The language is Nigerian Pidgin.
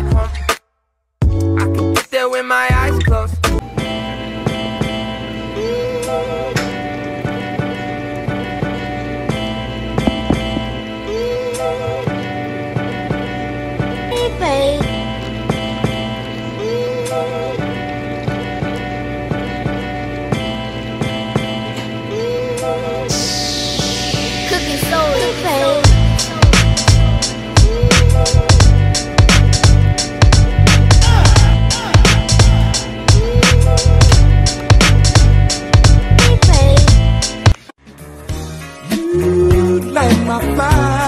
back home. I can get there with my eyes closed. Cooking soda, babe. You light my fire.